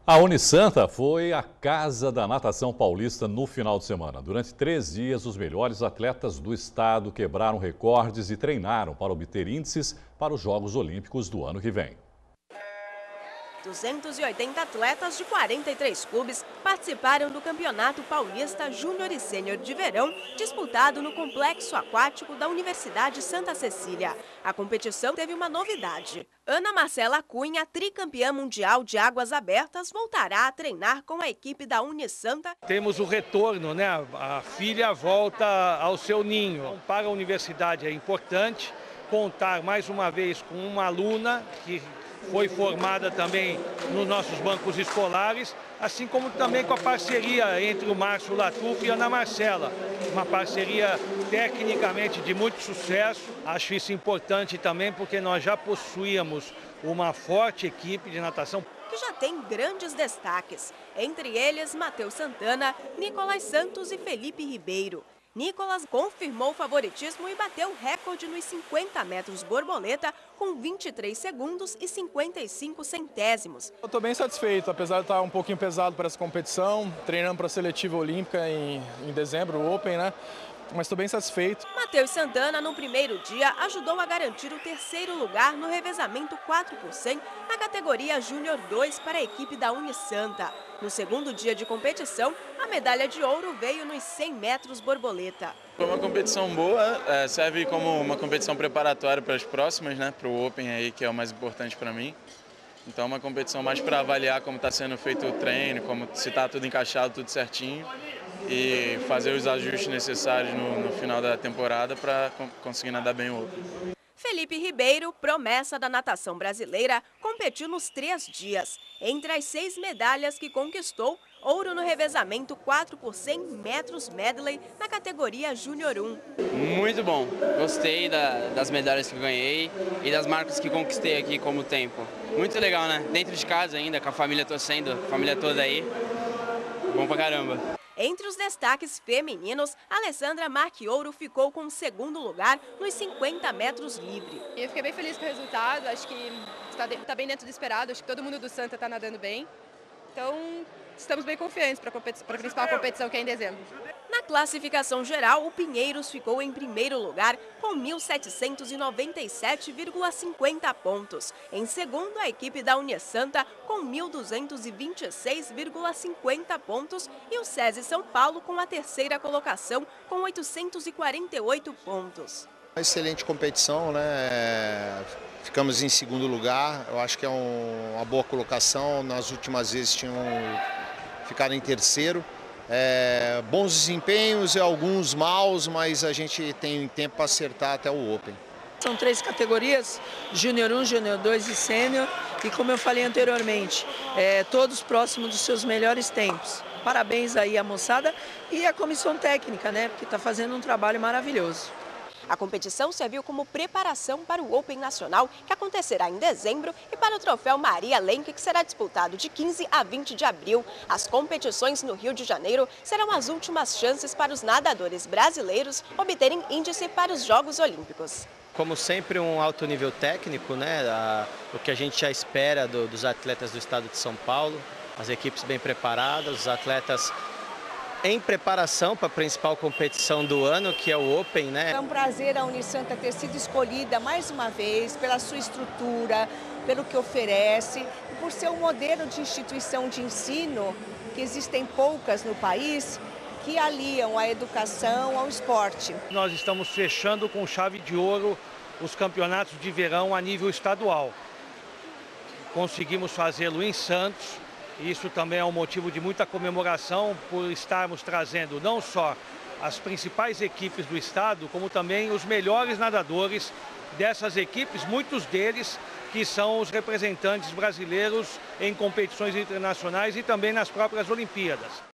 A Unisanta foi a casa da natação paulista no final de semana. Durante 3 dias, os melhores atletas do estado quebraram recordes e treinaram para obter índices para os Jogos Olímpicos do ano que vem. 280 atletas de 43 clubes participaram do Campeonato Paulista Júnior e Sênior de Verão, disputado no Complexo Aquático da Universidade Santa Cecília. A competição teve uma novidade. Ana Marcela Cunha, tricampeã mundial de águas abertas, voltará a treinar com a equipe da Unisanta. Temos o retorno, né? A filha volta ao seu ninho. Para a universidade é importante contar mais uma vez com uma aluna que foi formada também nos nossos bancos escolares, assim como também com a parceria entre o Márcio Latuf e a Ana Marcela. Uma parceria tecnicamente de muito sucesso. Acho isso importante também porque nós já possuíamos uma forte equipe de natação Que já tem grandes destaques, entre eles Matheus Santana, Nicolas Santos e Felipe Ribeiro. Nicolas confirmou o favoritismo e bateu recorde nos 50 metros borboleta com 23 segundos e 55 centésimos. Eu estou bem satisfeito, apesar de estar um pouquinho pesado para essa competição, treinando para a seletiva olímpica em dezembro, o Open, né? Mas estou bem satisfeito. Matheus Santana, no primeiro dia, ajudou a garantir o 3º lugar no revezamento 4 por 100 na categoria Júnior 2 para a equipe da Unisanta. No segundo dia de competição, a medalha de ouro veio nos 100 metros borboleta. Foi uma competição boa, serve como uma competição preparatória para as próximas, né? Para o Open aí, que é o mais importante para mim. Então é uma competição mais para avaliar como está sendo feito o treino, se está tudo encaixado, tudo certinho. E fazer os ajustes necessários no final da temporada para conseguir nadar bem o Open. Felipe Ribeiro, promessa da natação brasileira, competiu nos 3 dias. Entre as 6 medalhas que conquistou, ouro no revezamento 4 por 100 metros medley na categoria Júnior 1. Muito bom, gostei das medalhas que eu ganhei e das marcas que conquistei aqui como tempo. Muito legal, né? Dentro de casa ainda, com a família torcendo, a família toda aí. Bom pra caramba. Entre os destaques femininos, Alessandra Marchiouro ficou com o 2º lugar nos 50 metros livre. Eu fiquei bem feliz com o resultado, acho que está bem dentro do esperado, acho que todo mundo do Santa está nadando bem. Então, estamos bem confiantes para a principal competição, que é em dezembro. Na classificação geral, o Pinheiros ficou em primeiro lugar com 1.797,50 pontos. Em segundo, a equipe da Unisanta com 1.226,50 pontos e o SESI São Paulo com a 3ª colocação com 848 pontos. Uma excelente competição, né? Ficamos em 2º lugar, eu acho que é uma boa colocação. Nas últimas vezes tinham ficado em 3º. Bons desempenhos e alguns maus, mas a gente tem tempo para acertar até o Open. São 3 categorias, Júnior 1, Júnior 2 e Sênior, e como eu falei anteriormente, todos próximos dos seus melhores tempos. Parabéns aí à moçada e à comissão técnica, né, porque está fazendo um trabalho maravilhoso. A competição serviu como preparação para o Open Nacional, que acontecerá em dezembro, e para o troféu Maria Lenk, que será disputado de 15 a 20 de abril. As competições no Rio de Janeiro serão as últimas chances para os nadadores brasileiros obterem índice para os Jogos Olímpicos. Como sempre, um alto nível técnico, né? O que a gente já espera dos atletas do estado de São Paulo, as equipes bem preparadas, os atletas em preparação para a principal competição do ano, que é o Open, né? É um prazer a Unisanta ter sido escolhida mais uma vez pela sua estrutura, pelo que oferece, e por ser um modelo de instituição de ensino, que existem poucas no país, que aliam a educação ao esporte. Nós estamos fechando com chave de ouro os campeonatos de verão a nível estadual. Conseguimos fazê-lo em Santos. Isso também é um motivo de muita comemoração por estarmos trazendo não só as principais equipes do estado, como também os melhores nadadores dessas equipes, muitos deles que são os representantes brasileiros em competições internacionais e também nas próprias Olimpíadas.